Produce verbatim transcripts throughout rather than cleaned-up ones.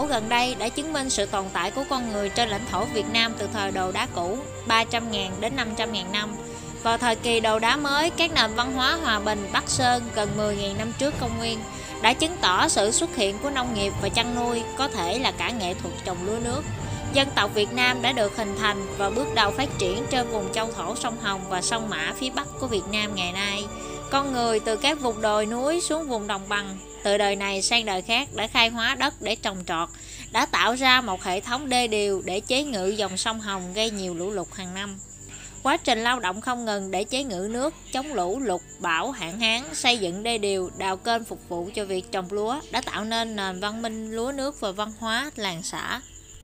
thổ gần đây đã chứng minh sự tồn tại của con người trên lãnh thổ Việt Nam từ thời đồ đá cũ ba trăm nghìn đến năm trăm nghìn năm. Vào thời kỳ đồ đá mới, các nền văn hóa Hòa Bình, Bắc Sơn gần mười nghìn năm trước công nguyên đã chứng tỏ sự xuất hiện của nông nghiệp và chăn nuôi, có thể là cả nghệ thuật trồng lúa nước. Dân tộc Việt Nam đã được hình thành và bước đầu phát triển trên vùng châu thổ sông Hồng và sông Mã phía bắc của Việt Nam ngày nay. Con người từ các vùng đồi núi xuống vùng đồng bằng, từ đời này sang đời khác đã khai hóa đất để trồng trọt, đã tạo ra một hệ thống đê điều để chế ngự dòng sông Hồng gây nhiều lũ lụt hàng năm. Quá trình lao động không ngừng để chế ngự nước, chống lũ lụt, bão, hạn hán, xây dựng đê điều, đào kênh phục vụ cho việc trồng lúa đã tạo nên nền văn minh lúa nước và văn hóa làng xã.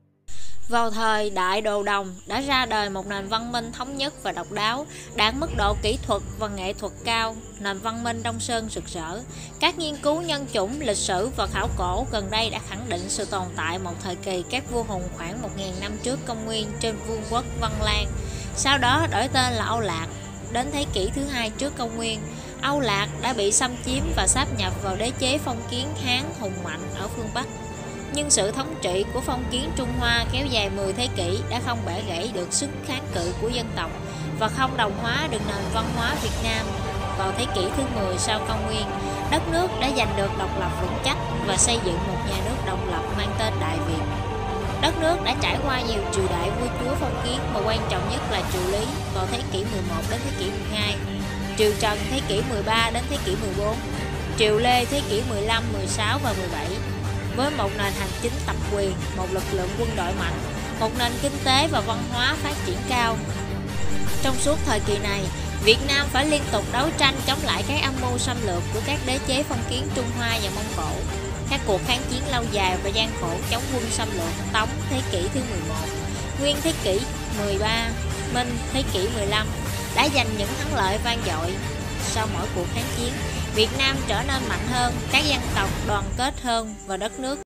Vào thời Đại Đồ Đồng đã ra đời một nền văn minh thống nhất và độc đáo, đạt mức độ kỹ thuật và nghệ thuật cao, nền văn minh Đông Sơn rực rỡ. Các nghiên cứu nhân chủng, lịch sử và khảo cổ gần đây đã khẳng định sự tồn tại một thời kỳ các vua hùng khoảng một nghìn năm trước công nguyên trên vương quốc Văn Lang. Sau đó đổi tên là Âu Lạc. Đến thế kỷ thứ hai trước công nguyên, Âu Lạc đã bị xâm chiếm và sáp nhập vào đế chế phong kiến Hán hùng mạnh ở phương Bắc. Nhưng sự thống trị của phong kiến Trung Hoa kéo dài mười thế kỷ đã không bẻ gãy được sức kháng cự của dân tộc và không đồng hóa được nền văn hóa Việt Nam. Vào thế kỷ thứ mười sau công nguyên, đất nước đã giành được độc lập vững chắc và xây dựng một nhà nước độc lập mang tên Đại Việt. Đất nước đã trải qua nhiều triều đại vua chúa phong kiến mà quan trọng nhất là triều Lý vào thế kỷ mười một đến thế kỷ mười hai, triều Trần thế kỷ mười ba đến thế kỷ mười bốn, triều Lê thế kỷ mười lăm, mười sáu và mười bảy. Với một nền hành chính tập quyền, một lực lượng quân đội mạnh, một nền kinh tế và văn hóa phát triển cao. Trong suốt thời kỳ này, Việt Nam phải liên tục đấu tranh chống lại các âm mưu xâm lược của các đế chế phong kiến Trung Hoa và Mông Cổ. Các cuộc kháng chiến lâu dài và gian khổ chống quân xâm lược Tống thế kỷ thứ mười một, Nguyên thế kỷ mười ba, Minh thế kỷ mười lăm đã giành những thắng lợi vang dội. Sau mỗi cuộc kháng chiến, Việt Nam trở nên mạnh hơn, các dân tộc đoàn kết hơn và đất nước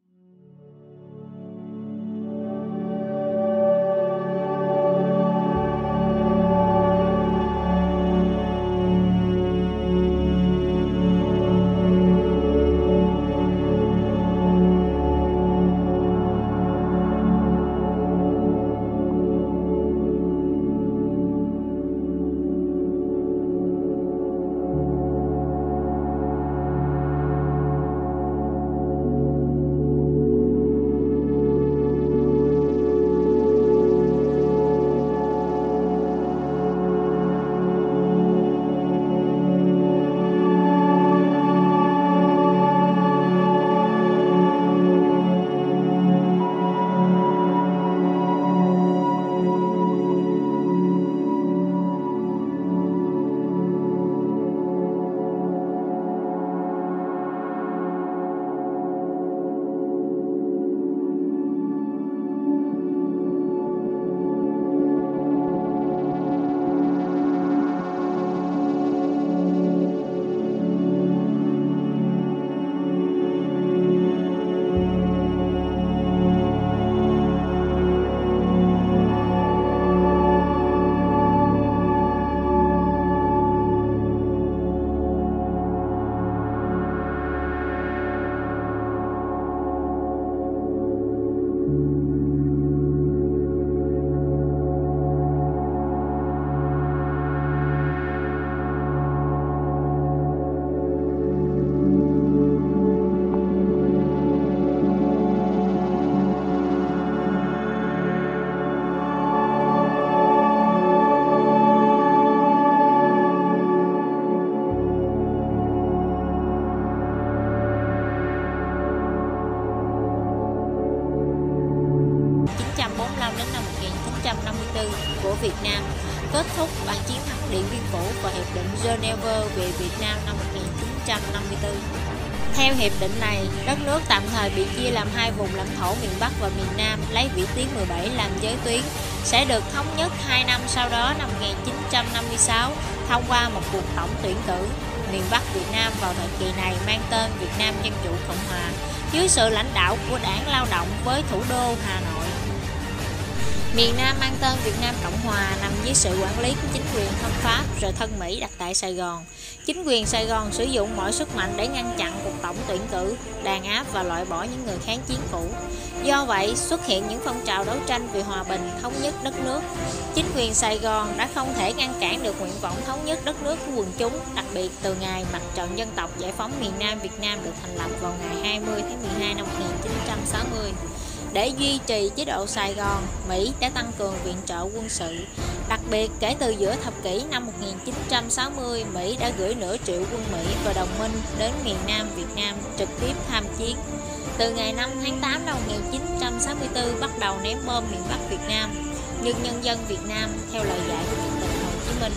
của Việt Nam, kết thúc bằng chiến thắng Điện Biên Phủ và Hiệp định Geneva về Việt Nam năm một nghìn chín trăm năm mươi tư. Theo hiệp định này, đất nước tạm thời bị chia làm hai vùng lãnh thổ miền Bắc và miền Nam, lấy vĩ tuyến mười bảy làm giới tuyến, sẽ được thống nhất hai năm sau đó năm một nghìn chín trăm năm mươi sáu thông qua một cuộc tổng tuyển cử. Miền Bắc Việt Nam vào thời kỳ này mang tên Việt Nam Dân Chủ Cộng Hòa, dưới sự lãnh đạo của Đảng Lao động với thủ đô Hà Nội. Miền Nam mang tên Việt Nam Cộng Hòa nằm dưới sự quản lý của chính quyền thân Pháp rồi thân Mỹ đặt tại Sài Gòn. Chính quyền Sài Gòn sử dụng mọi sức mạnh để ngăn chặn cuộc tổng tuyển cử, đàn áp và loại bỏ những người kháng chiến cũ. Do vậy, xuất hiện những phong trào đấu tranh vì hòa bình, thống nhất đất nước. Chính quyền Sài Gòn đã không thể ngăn cản được nguyện vọng thống nhất đất nước của quần chúng, đặc biệt từ ngày Mặt trận Dân tộc Giải phóng miền Nam Việt Nam được thành lập vào ngày hai mươi tháng mười hai năm một nghìn chín trăm sáu mươi. Để duy trì chế độ Sài Gòn, Mỹ đã tăng cường viện trợ quân sự. Đặc biệt, kể từ giữa thập kỷ năm một nghìn chín trăm sáu mươi, Mỹ đã gửi nửa triệu quân Mỹ và đồng minh đến miền Nam Việt Nam trực tiếp tham chiến. Từ ngày năm tháng tám năm một nghìn chín trăm sáu mươi tư bắt đầu ném bom miền Bắc Việt Nam, nhưng nhân dân Việt Nam, theo lời dạy của Chủ tịch Hồ Chí Minh,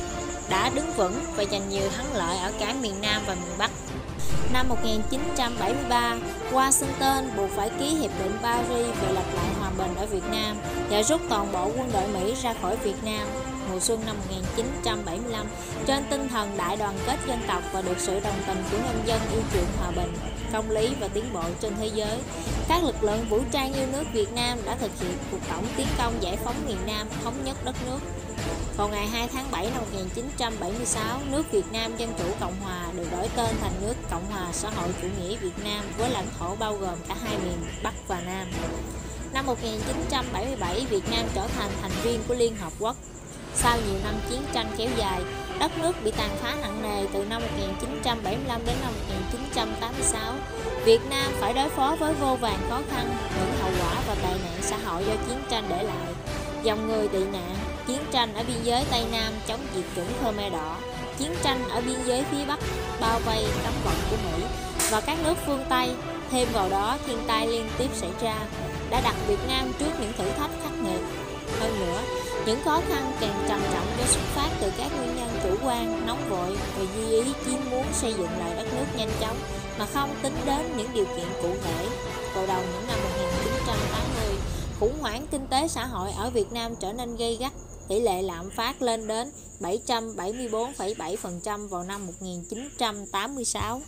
đã đứng vững và giành nhiều thắng lợi ở cả miền Nam và miền Bắc. Năm một nghìn chín trăm bảy mươi ba, Washington buộc phải ký Hiệp định Paris về lập lại hòa bình ở Việt Nam và rút toàn bộ quân đội Mỹ ra khỏi Việt Nam mùa xuân năm một nghìn chín trăm bảy mươi lăm trên tinh thần đại đoàn kết dân tộc và được sự đồng tình của nhân dân yêu chuộng hòa bình, công lý và tiến bộ trên thế giới. Các lực lượng vũ trang yêu nước Việt Nam đã thực hiện cuộc tổng tiến công giải phóng miền Nam, thống nhất đất nước. Vào ngày hai tháng bảy năm một nghìn chín trăm bảy mươi sáu, nước Việt Nam Dân chủ Cộng hòa được đổi tên thành nước Cộng hòa xã hội chủ nghĩa Việt Nam với lãnh thổ bao gồm cả hai miền Bắc và Nam. Năm một nghìn chín trăm bảy mươi bảy, Việt Nam trở thành thành viên của Liên Hợp Quốc. Sau nhiều năm chiến tranh kéo dài, đất nước bị tàn phá nặng nề từ năm một nghìn chín trăm bảy mươi lăm đến năm một nghìn chín trăm tám mươi sáu. Việt Nam phải đối phó với vô vàn khó khăn, những hậu quả và tệ nạn xã hội do chiến tranh để lại. Dòng người tị nạn, chiến tranh ở biên giới Tây Nam chống diệt chủng Khmer Đỏ, chiến tranh ở biên giới phía Bắc bao vây cấm vận của Mỹ và các nước phương Tây. Thêm vào đó, thiên tai liên tiếp xảy ra đã đặt Việt Nam trước những thử thách khắc nghiệt. Hơn nữa, những khó khăn càng trầm trọng do xuất phát từ các nguyên nhân chủ quan, nóng vội và duy ý chí muốn xây dựng lại đất nước nhanh chóng mà không tính đến những điều kiện cụ thể. Vào đầu những năm một nghìn chín trăm tám mươi, khủng hoảng kinh tế xã hội ở Việt Nam trở nên gay gắt, tỷ lệ lạm phát lên đến bảy trăm bảy mươi tư phẩy bảy phần trăm vào năm một nghìn chín trăm tám mươi sáu.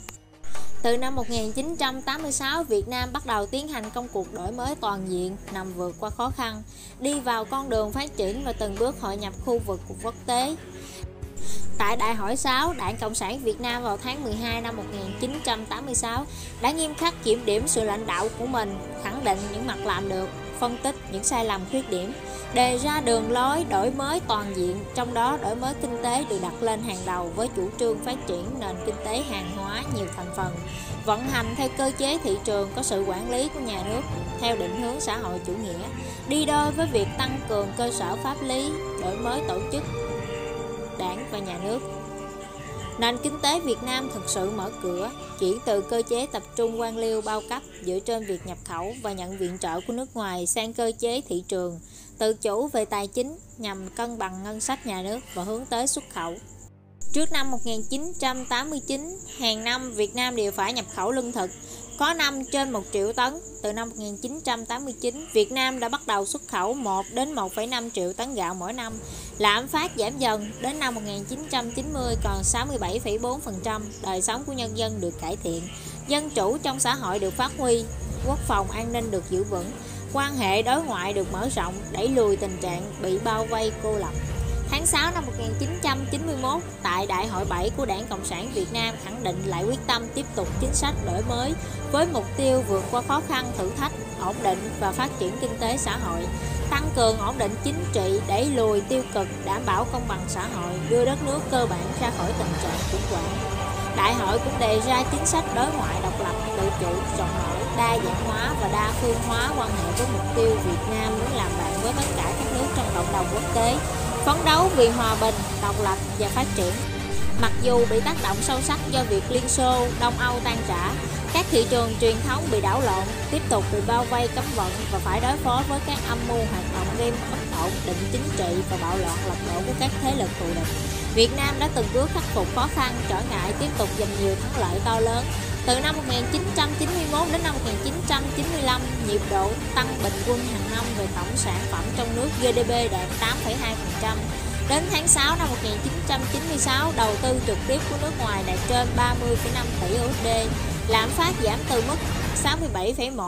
Từ năm một nghìn chín trăm tám mươi sáu, Việt Nam bắt đầu tiến hành công cuộc đổi mới toàn diện, nằm vượt qua khó khăn, đi vào con đường phát triển và từng bước hội nhập khu vực quốc tế. Tại Đại hội sáu, Đảng Cộng sản Việt Nam vào tháng mười hai năm một nghìn chín trăm tám mươi sáu đã nghiêm khắc kiểm điểm sự lãnh đạo của mình, khẳng định những mặt làm được, phân tích những sai lầm khuyết điểm, đề ra đường lối đổi mới toàn diện, trong đó đổi mới kinh tế được đặt lên hàng đầu với chủ trương phát triển nền kinh tế hàng hóa nhiều thành phần, vận hành theo cơ chế thị trường có sự quản lý của nhà nước theo định hướng xã hội chủ nghĩa, đi đôi với việc tăng cường cơ sở pháp lý, đổi mới tổ chức Đảng và nhà nước. Nền kinh tế Việt Nam thực sự mở cửa, chuyển từ cơ chế tập trung quan liêu bao cấp dựa trên việc nhập khẩu và nhận viện trợ của nước ngoài sang cơ chế thị trường, tự chủ về tài chính nhằm cân bằng ngân sách nhà nước và hướng tới xuất khẩu. Trước năm một nghìn chín trăm tám mươi chín, hàng năm Việt Nam đều phải nhập khẩu lương thực, có năm trên một triệu tấn. Từ năm một nghìn chín trăm tám mươi chín, Việt Nam đã bắt đầu xuất khẩu một đến một phẩy năm triệu tấn gạo mỗi năm. Lạm phát giảm dần, đến năm một nghìn chín trăm chín mươi còn sáu mươi bảy phẩy bốn phần trăm, đời sống của nhân dân được cải thiện, dân chủ trong xã hội được phát huy, quốc phòng an ninh được giữ vững, quan hệ đối ngoại được mở rộng, đẩy lùi tình trạng bị bao vây cô lập. Tháng sáu năm một nghìn chín trăm chín mươi mốt, tại Đại hội bảy của Đảng Cộng sản Việt Nam khẳng định lại quyết tâm tiếp tục chính sách đổi mới với mục tiêu vượt qua khó khăn, thử thách, ổn định và phát triển kinh tế xã hội, tăng cường ổn định chính trị, đẩy lùi tiêu cực, đảm bảo công bằng xã hội, đưa đất nước cơ bản ra khỏi tình trạng khủng hoảng. Đại hội cũng đề ra chính sách đối ngoại độc lập, tự chủ, rộng mở, đa dạng hóa và đa phương hóa quan hệ với mục tiêu Việt Nam muốn làm bạn với tất cả các nước trong cộng đồng quốc tế, phấn đấu vì hòa bình, độc lập và phát triển. Mặc dù bị tác động sâu sắc do việc Liên Xô, Đông Âu tan rã, các thị trường truyền thống bị đảo lộn, tiếp tục bị bao vây cấm vận và phải đối phó với các âm mưu hoạt động gây bất ổn định chính trị và bạo loạn lật đổ của các thế lực thù địch. Việt Nam đã từng bước khắc phục khó khăn, trở ngại, tiếp tục giành nhiều thắng lợi to lớn. Từ năm một nghìn chín trăm chín mươi mốt đến năm một nghìn chín trăm chín mươi lăm, nhịp độ tăng bình quân hàng năm về tổng sản phẩm trong nước giê đê pê đạt tám phẩy hai phần trăm. Đến tháng sáu năm một nghìn chín trăm chín mươi sáu, đầu tư trực tiếp của nước ngoài đạt trên ba mươi phẩy năm tỷ đô la, lạm phát giảm từ mức sáu mươi bảy phẩy một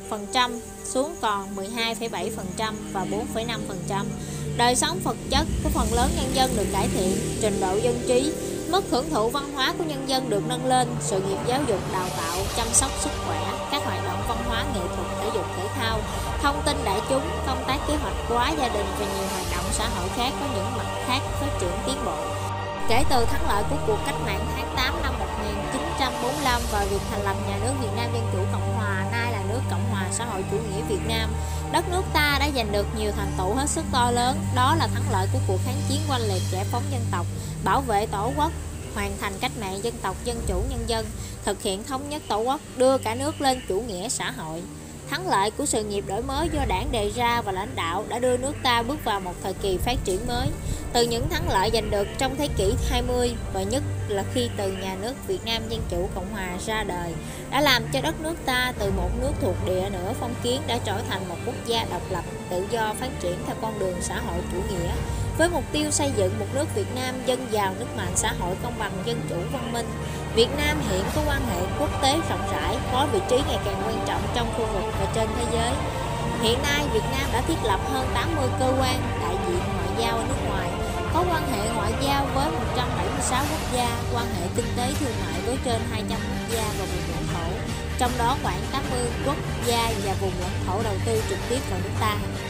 phần trăm xuống còn mười hai phẩy bảy phần trăm và bốn phẩy năm phần trăm. Đời sống vật chất của phần lớn nhân dân được cải thiện, trình độ dân trí, mức hưởng thụ văn hóa của nhân dân được nâng lên, sự nghiệp giáo dục đào tạo, chăm sóc sức khỏe, các hoạt động văn hóa nghệ thuật, thể dục thể thao, thông tin đại chúng, công tác kế hoạch hóa gia đình và nhiều hoạt động xã hội khác có những mặt khác phát triển tiến bộ. Kể từ thắng lợi của cuộc cách mạng tháng tám năm một nghìn chín trăm bốn mươi lăm và việc thành lập nhà nước Việt Nam Dân Chủ Cộng Hòa, nay là nước Cộng Hòa Xã hội Chủ nghĩa Việt Nam, đất nước ta đã giành được nhiều thành tựu hết sức to lớn. Đó là thắng lợi của cuộc kháng chiến oanh liệt giải phóng dân tộc, bảo vệ tổ quốc, hoàn thành cách mạng dân tộc dân chủ nhân dân, thực hiện thống nhất tổ quốc, đưa cả nước lên chủ nghĩa xã hội. Thắng lợi của sự nghiệp đổi mới do Đảng đề ra và lãnh đạo đã đưa nước ta bước vào một thời kỳ phát triển mới. Từ những thắng lợi giành được trong thế kỷ hai mươi và nhất là khi từ nhà nước Việt Nam Dân Chủ Cộng Hòa ra đời, đã làm cho đất nước ta từ một nước thuộc địa nửa phong kiến đã trở thành một quốc gia độc lập, tự do phát triển theo con đường xã hội chủ nghĩa, với mục tiêu xây dựng một nước Việt Nam dân giàu, nước mạnh, xã hội công bằng, dân chủ, văn minh. Việt Nam hiện có quan hệ quốc tế rộng rãi, có vị trí ngày càng quan trọng trong khu vực và trên thế giới. Hiện nay, Việt Nam đã thiết lập hơn tám mươi cơ quan đại diện ngoại giao ở nước ngoài, có quan hệ ngoại giao với một trăm bảy mươi sáu quốc gia, quan hệ kinh tế thương mại với trên hai trăm quốc gia và vùng lãnh thổ, trong đó khoảng tám mươi quốc gia và vùng lãnh thổ đầu tư trực tiếp vào nước ta.